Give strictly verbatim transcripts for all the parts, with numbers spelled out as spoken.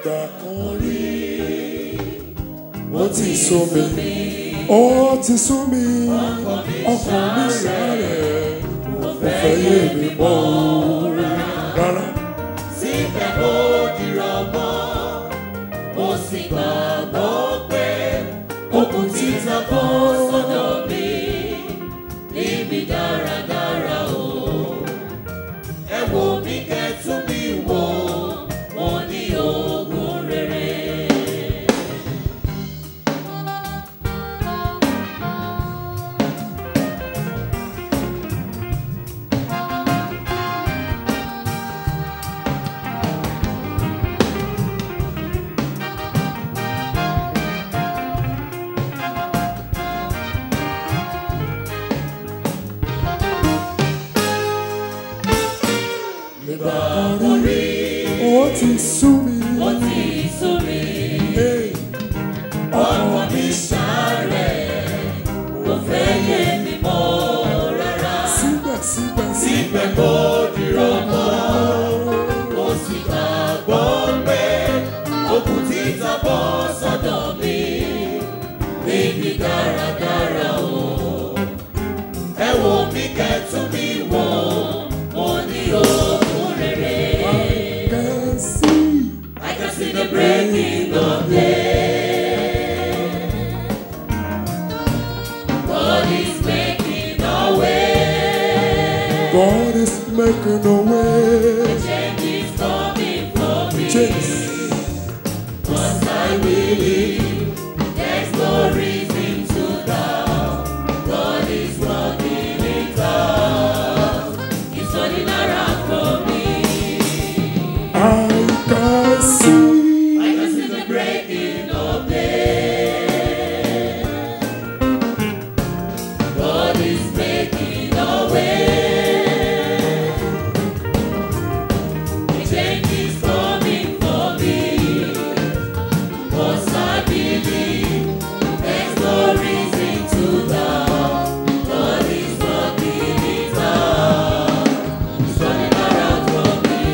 nígbà kan rí ó ti sú mi ó ti sú mi ọkàn mi sáré kò fẹ́ yé mi mọ́ rárá. Síbẹ̀ mo dìrọ̀ mọ́ mo sì gbàgbọ́ pé okùn títa bọ́ sọ́dọ̀ mi níbi dáradára o. Ẹ wo mi kẹ́tù mi wò mo ní ogun rere. Nígbà kan rí ó ti sú mi ó ti sú mi ọkàn mi sáré kò fẹ́ yé mi mọ́ rárá. síbẹ̀síbẹ̀ Síbẹ̀ mo dìrọ̀ mọ́ mo sì gbàgbọ́ pé okùn títa bọ́ sọ́dọ̀ mi níbi dáradára o. Ẹ wo mi kẹ́tù mi wò mo ní ogun rere. I can see the breaking of day. God is making a way. God is making a way. Change is coming for me. Change. Cause I believe there's no reason to doubt. God is working it out. He's turning around for me. I can see. I can see the breaking of day. God is making a way. The change is coming for me. Cause I believe there's no reason to doubt. God is working it out. He's turning around for me.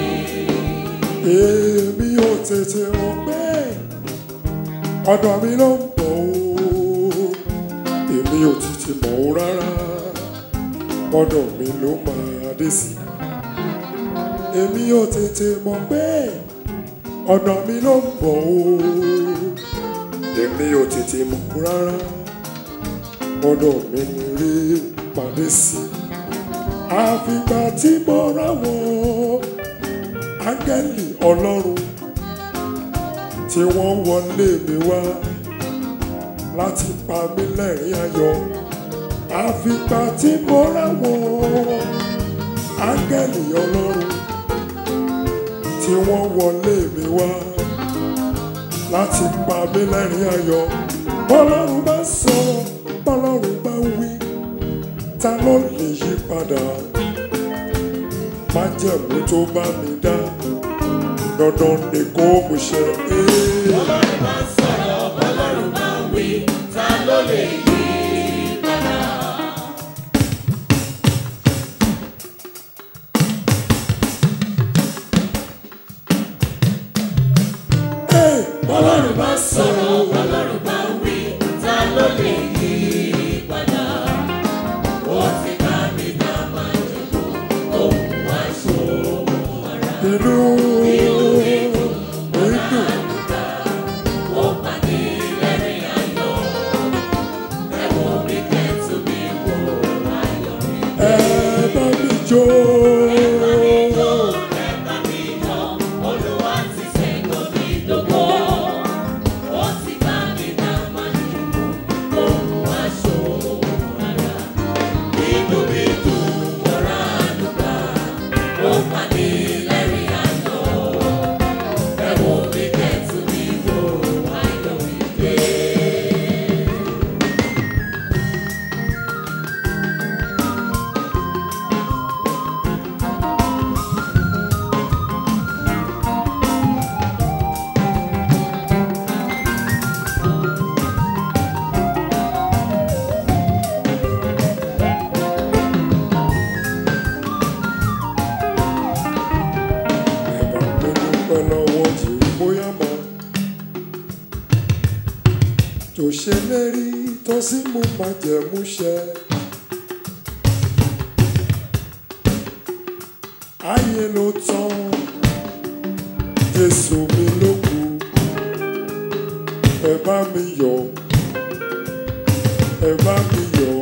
Èmi ò tètè mọ̀ pé ọ̀dọ̀ mi ló ń bọ̀ o. Èmi ò tètè mọ̀ o rárá ọ̀dọ̀ mi ló máa dé sí. Èmi ò tètè mọ̀ pé ọ̀dọ̀ mi ló ń bọ̀ o. Èmi ò tètè mọ̀ o rárá ọ̀dọ̀ mi ni rí pàdé sí. Àfìgbà tí mo rà wọ́n áńgẹ́lì ọlọ́run tí wọ́n wọlé mi wá láti pa mí lẹ́rìn ayọ̀. Àfìgbà tí mo ráwọn áńgẹ́lì ọlọ́run tí wọ́n wọlé mi wá láti pa mí lẹ́rìn ayọ̀. Bọ́lọ́run bá sọ̀rọ̀ bọ́lọ́run bá wí ta ló lè yí padà? Májẹ̀mú tó bá mi dá dandan ni kó mú ṣẹ. Bọ́lọ́run bá sọ̀rọ̀ bọ́lọ́run bá wí ta ló lè yí padà? Bọ́lọ́run bá sọ̀rọ̀ bọ́lọ́run bá wí ta ló lè yí padà? Ó ti bá mi dá májẹ̀mú òun wá ṣòwò ara. Inú Olúwa ti ṣẹ́gun mi dógó, ó ti bá tó ṣèlérí tó sì mú májẹ̀mú ṣẹ. Ayé ló tán, Jésù mi ló kù. Ẹ bá mi yọ̀, ẹ bá mi yọ̀,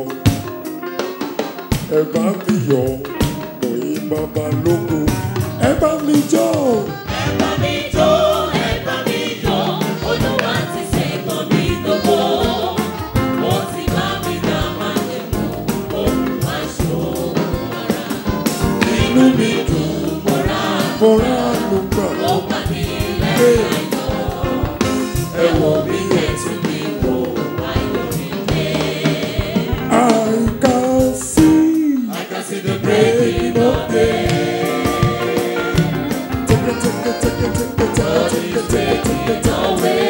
ẹ bá mi yọ̀, òyìn bàbá ló kù. Ẹ bá mi jó. Ẹ bá mi jó, ẹ bá mi yọ̀, Olúwa ti ṣẹ́gun mi gbogbo. Ó ti bá mi dá májẹ̀mú, òun wá ṣòro ara. Inú mi dùn, mo rà Mo rà ló gbà ó pa mí lẹ́yìn ayọ̀. Ẹ wo mi yẹn tún mi wò, ayọ̀ mi dé. I can see. I can see the breaking of day. Take it, take it, take it, take it, God take is it, take it, take it, taking away.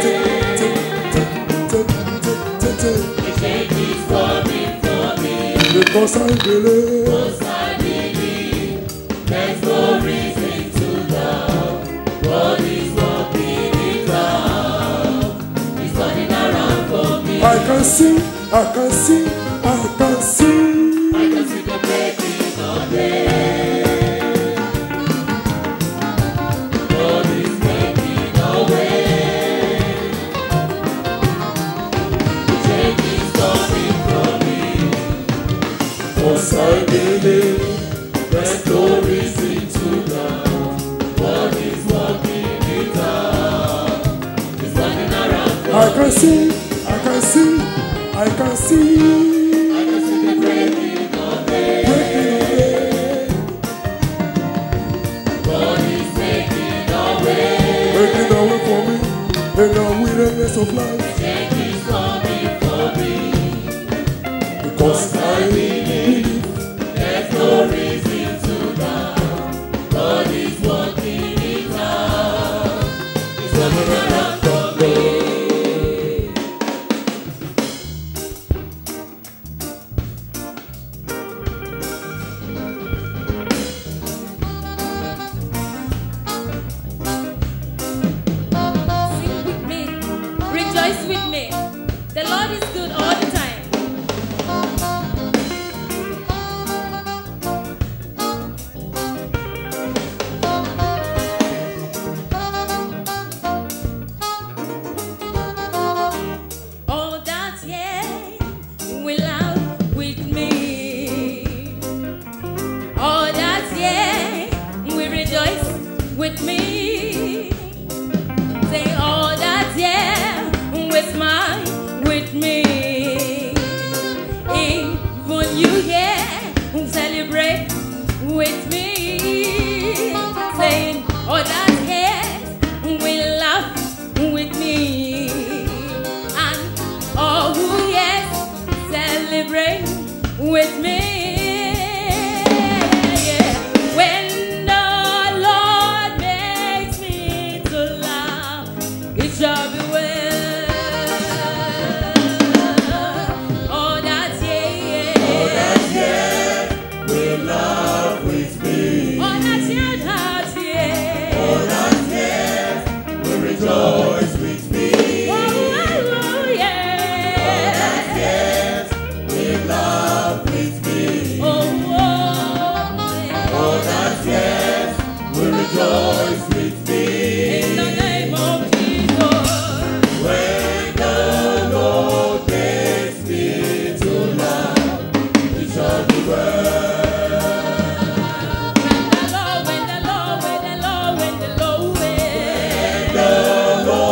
The change is coming for me. because I believe. Because I believe there's no reason to doubt. God is working it out. He's turning around for me. I can see, I can see, I can see. I can see the breaking of day. God is making a way. The change is coming for me. Because I believe there's no reason to doubt. God is working it out. He's turning around for I can see, I can see, I can see. I can see the breaking of day. Breaking away, God is making a way. breaking away for me in the wilderness of life. Change is coming for me. Because I believe. There's no reason to doubt. God is working it out. He's turning around for me. Sing with me, rejoice with me. The Lord is good all the time. All that yeah will out with me. All that yeah we rejoice with me. Say all that yeah with mine with me. Even you yeah celebrate with me. Saying all that yeah will laugh with me. And all who yes celebrate with me. Yeah. When the Lord makes me to laugh, it shall be well. Oh, that's yeah. All that yeah will love with me. Oh, that's yeah, that's yeah. All that yeah will rejoice with me. Oh, hallelujah. All that yes will love with me. Oh, oh, yeah. All that yes will rejoice with me. In the name of Jesus. When the Lord makes me to laugh, it shall be well. When the Lord, when the Lord, when the Lord, when the Lord, when The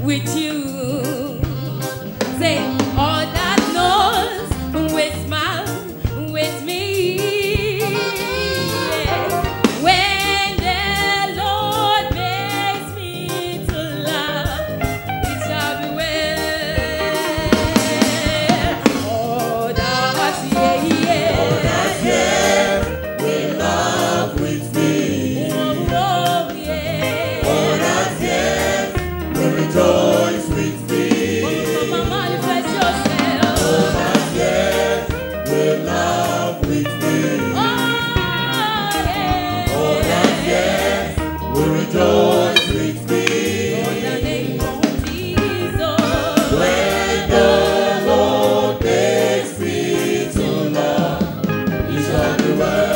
with you. Say, all that knows will smile with me. When the Lord makes me to laugh, it shall be well. All that, yeah, yeah. All that, yeah, will laugh with me. Oh, oh, yeah. All that, yeah, will rejoice with me. Come on, manifest yourself. All that, yeah, will laugh with me. Oh, yeah. All that, yeah, will rejoice with me. In the name of Jesus. When the Lord makes me to laugh, He shall be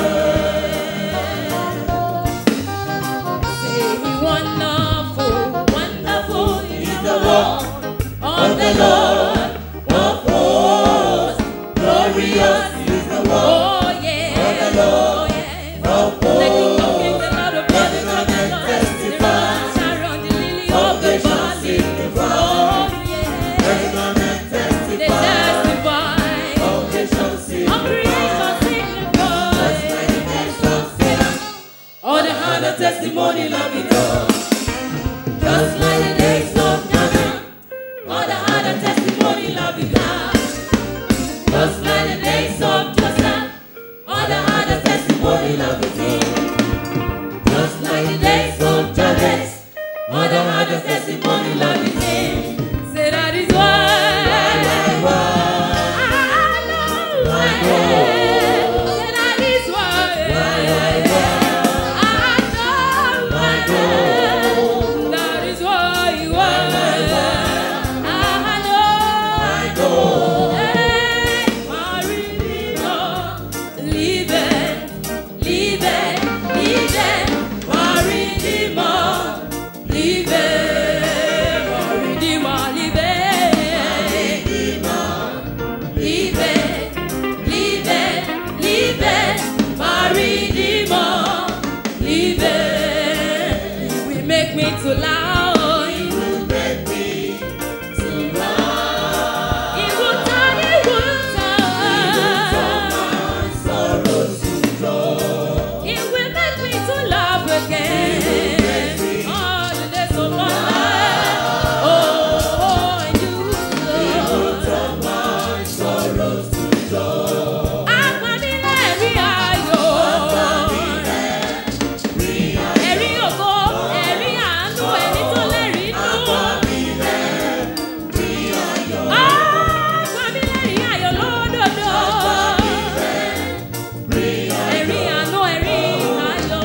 well. Say, wonderful, wonderful is the work of the Lord of hosts. Glorious is the work Oh, yeah. of the Lord Oh, yeah. of The King of hosts. Kings and Lord of Lords, the Lord of Lords, the Lord of Sharon, the lily of the valley. Oh, yeah. Every man that They testifies, testify. all nations sing. All creation signifies. All the hand of testimony love it all. Just like the days of Ghana. All the other testimony love you God. Just like the days of Joseph. All the other testimony love you God. Just like the days of Jabez. All the other testimony love you God. Say that is why. I know why. Say that is why. I know why. That is why you are. I know. Hey, my Redeemer, living, living, living. My Redeemer, living. My Redeemer, living. Living, living, living. My Redeemer, living. He will make me to laugh. He will Make me to laugh. He will turn, he will turn. My sorrows to joy. He will make me to laugh again. All the days of my life. Oh, oh, and you, Lord. Turn my sorrows to joy. Apanilẹ̀ rí ayọ̀. Ẹ̀rí ògo, ẹ̀rí àánú, ẹ̀rí tó lẹ́rìí nú. Apanilẹ̀ rí ayọ̀ lódodo. Ẹ̀rí àánú, ẹ̀rí ayọ̀.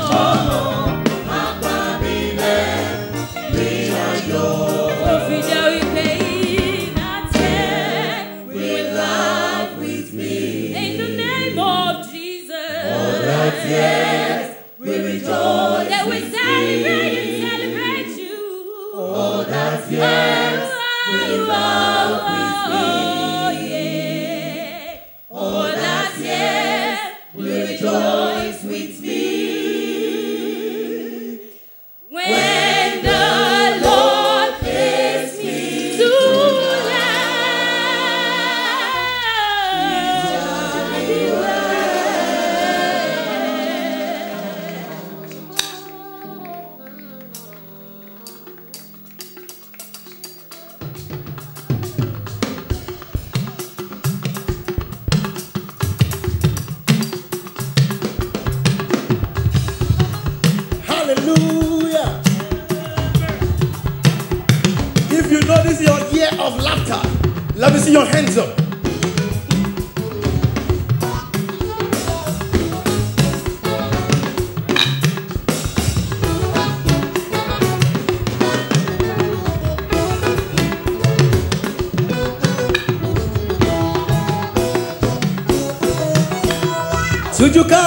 Ó fi jẹ́ wípé ìdájẹ́ will laugh with me. In the name of Jesus. Yes, we rejoice. They will celebrate and celebrate you. Oh, that's yes, we love with me. Oh, yeah. Oh, that's yes, we rejoice with me. When the Lord takes me to Hallelujah. If you know this is your year of laughter, let me see your hands up. Tujuka,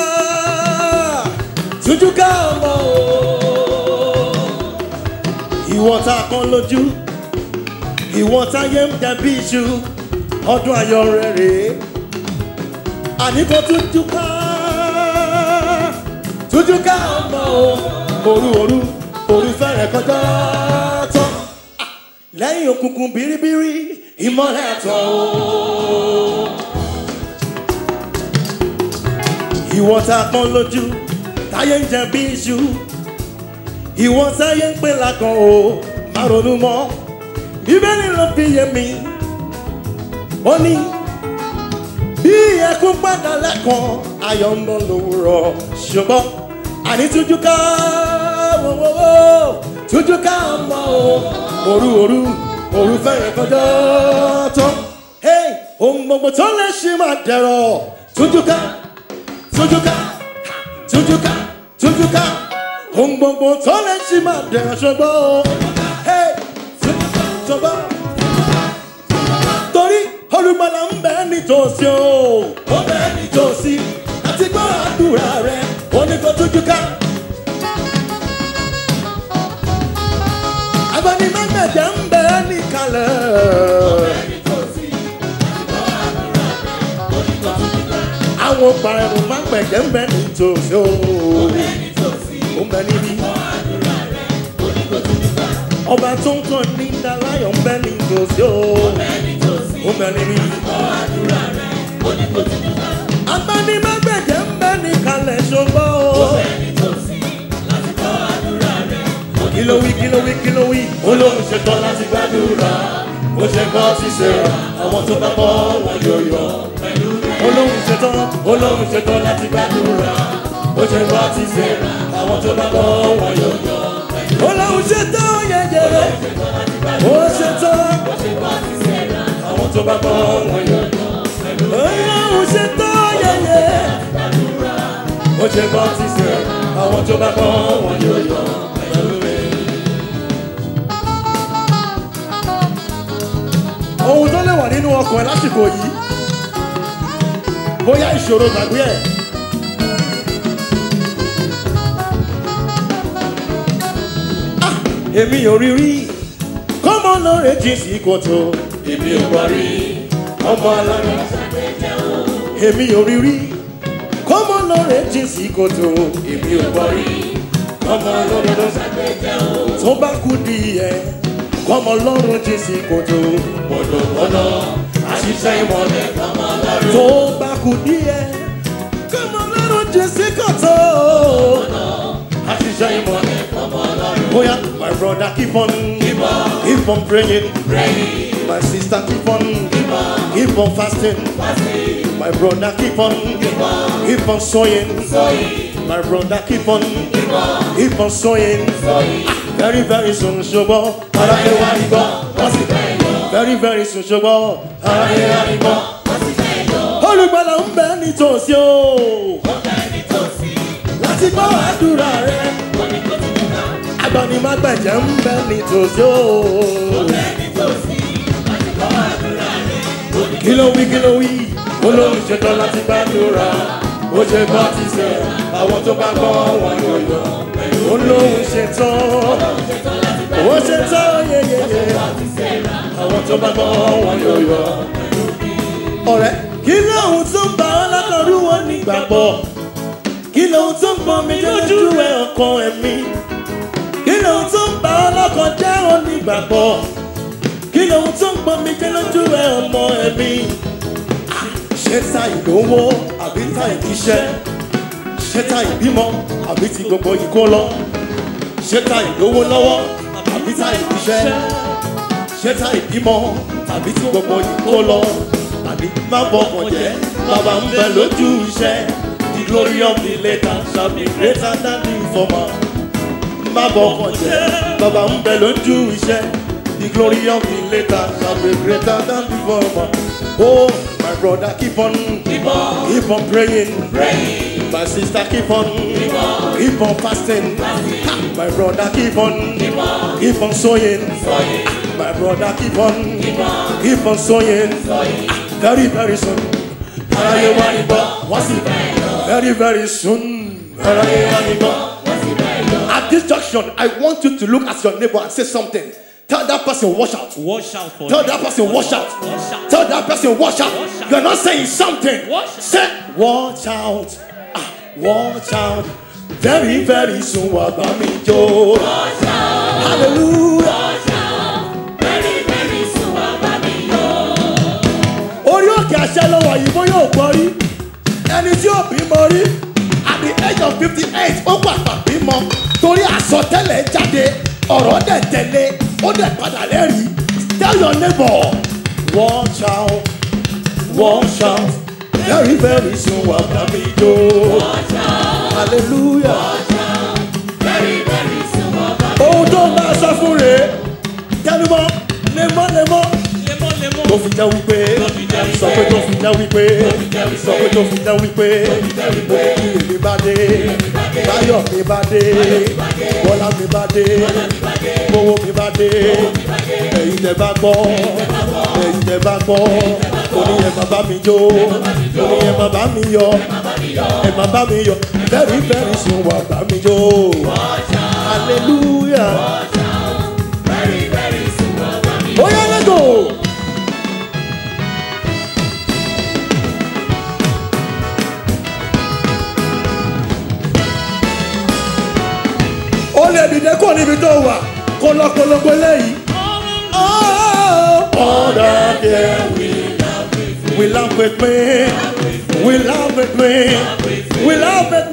Tujuka mo, ìwọ tá a kàn lójú, ìwọ táyé ń jẹ bí iṣu, ọdún ayọ̀ rẹ̀ rèé. Àní kò Tujuka, Tujuka mo, òru òru, òru fẹ́rẹ̀ kọjá tán. lẹ́yìn òkùnkùn bìrìbìrì ìmọ́lẹ̀ tàn ó. ìwọ tá a pọ́n lójú táyé ń jẹ bí iṣu ìwọ táyé ń pè lákan o má ronú mọ́ bíbélì ló fi yé mi ó ní bí ẹkún padà lẹ́kan ayọ̀ ń bọ̀ lówùrọ̀ ṣùgbọ́n àní tújú ká wọ́wọ́wọ́ tújú ká mọ́ o òru òru òru fẹ́rẹ̀ kọjá tán ohun gbogbo tó lè ṣe máa dẹ̀rọ̀ tújú ká tújú ká tújú ká tújú ká ohun gbogbo tó lè ṣe máa dẹ̀rọ̀ ṣùgbọ́n ṣùgbọ́n torí olùgbàlà ń bẹ nítòsí o ó bẹ nítòsí láti gbọ́ àdúrà rẹ ó ní kó tújú ká. Abanimágbẹ̀jẹ̀ ń bẹ níkàlẹ̀. Àwọn parẹ́rù mágbẹ̀jẹ̀ ń bẹ nítòsí o. Ó ń bẹ níbí. Ọba tó ń kàn ní Dáláyọ̀ ń bẹ nítòsí o. Ó ń bẹ níbí. Abanimágbẹ̀jẹ̀ ń bẹ níkàlẹ̀ ṣùgbọ́n o. Kí ló wí, kí ló wí, kí ló wí? Olóhùn ṣetán láti gbàdúrà. Ó ṣe gbọ́ sí Sẹ́rà, àwọn tó bá bọ́ wọn yóò yọ. Olóhùn ṣetán, olóhùn ṣetán láti gbàdúrà. Ó ṣe gbọ́ sí Sẹ́rà, àwọn tó bá bọ́ wọn yóò yọ. Olóhùn ṣetán yẹyẹ. Ó ṣetán. Àwọn tó bá bọ́ wọn yóò yọ. Olóhùn ṣetán yẹyẹ. Ó ṣe gbọ́ sí Sẹ́rà, àwọn tó bá bọ́ wọn yóò yọ. Ohun tó lè wà nínú ọkàn ẹ lásìkò yìí bóyá ìṣòro gbàgbé ẹ. Èmi ò rí rí kọ́mọ lóore jí sí kòtò. Èmi ò gbọ́ rí ọmọ alára. Èmi ò rí rí kọ́mọ lóore jí sí kòtò. Èmi ò gbọ́ rí ọmọ lóore tó bá kú díẹ̀ kọ́mọ lọ́rùn jí sí kòtò. Mọ̀nàmọ́ná àṣìṣe ìmọ̀lẹ̀ kọ́mọ lọ́rùn tó bá kú díẹ̀ kọ́mọ lọ́rùn jí sí kòtò. Àṣìṣe ìmọ̀lẹ̀ kọ́mọ lọ́rùn. Bóyá my brother keep on keep on keep on praying praying. My sister keep on keep on keep on fasting fasting. My brother keep on keep on keep on sowing sowing. My brother keep on keep on keep on sowing sowing. Very very soon ṣùgbọ́n aráyé wá ìgbọ́ wọ́n sì fẹ́ yọ. Very very soon ṣùgbọ́n aráyé wá ìgbọ́ wọ́n sì fẹ́ yọ. Olùgbàlà ń bẹ nítòsí o. Ó bẹ nítòsí láti gbọ́ àdúrà rẹ. Abanimágbẹ̀jẹ̀ ń bẹ nítòsí o. Ó bẹ nítòsí láti gbọ́ àdúrà rẹ. Kí ló wí, kí ló wí? Olóhùn ṣetán láti gbàdúrà. Ó ṣe gbọ́ ti Sẹ́rà, àwọn tó bá gbọ́ wọn yóò yọ. Olóhùn ṣetán, ó ṣetán yeyeye. Àwọn tó bá gbọ́ wọn yóò yọ. Ọ̀rẹ́, kí lóhùn tó ń bá ọ́ látọ̀rú wọn nígbàgbọ́? Kí lóhùn tó ń pọn mi lójú ẹ̀ ọkàn ẹ̀mí? Kí lóhùn tó ń bá ọ́ lọ́kàn jẹ́ ọ́ nígbàgbọ́? Kí lóhùn tó ń pọn mi jẹ́ lójú ẹ̀ ọmọ ẹ̀mí? Ṣé ta ìlówó àbí ta ìdíṣẹ́? Ṣé ta ìbímọ àbí ti gbogbo ìkó lọ? Ṣé ta ìlówó lọ́wọ́ àbí ta ìdíṣẹ́? Ṣé ta ìbímọ àbí ti gbogbo ìkó lọ? Àbí má bọ̀kàn jẹ́ bàbá ń bẹ lójú iṣẹ́. The glory of the later shall be greater than the former. Má bọ̀kàn jẹ́ bàbá ń bẹ lójú iṣẹ́. The glory of the later shall be greater than the former. Oh, my brother, keep on, keep on, keep on praying, praying. My sister, keep on, keep on, keep on fasting. fasting. Ha, my brother, keep on, keep on, keep on sowing. sowing. My brother, keep on, keep on, keep on sowing. sowing. Very, very soon, very, very soon. At this junction, I want you to look at your neighbor and say something. Tell that person, watch out. Watch out for Tell me. that person, watch out. Watch out. Tell that person, watch out. Watch out. You're not saying something. Watch out. Say, watch out. Ah, watch out. Very, very soon, Wabami Joe. Watch out. Hallelujah. Watch out. Very pàṣẹ lọ́wọ́ yìí bó yóò gbọ́ rí ẹni tí ó bímọ rí at the age of fifty eight ó pàpà bímọ torí àsọtẹ́lẹ̀ jáde ọ̀rọ̀ dẹ̀ tẹ̀lé ó dẹ̀ padà lẹ́rìí tell your neighbor watch out watch out very very soon wà bá mi jó hallelujah ohun tó ń bá a sọ fún rèé tẹnumọ́ lemọ́lemọ́ tó fi jẹ́ wípé sọ pé tó fi jẹ́ wípé sọ pé tó fi jẹ́ wípé òkìkí mi bá dé báyọ̀ mi bá dé bọ́lá mi bá dé owó mi bá dé ẹ̀yin tẹ́ bá gbọ́ ẹ̀yin tẹ́ bá gbọ́ oníyẹn bàbá mi jó oníyẹn bàbá mi yọ ẹ̀ bàbá mi yọ very very soon wà bá mi jó hallelujah oh yeah let's go. ó lè dìde kó níbi tó wà kó lọ polongo lẹ́yìn. all that yeah we laugh with me we laugh with me we laugh with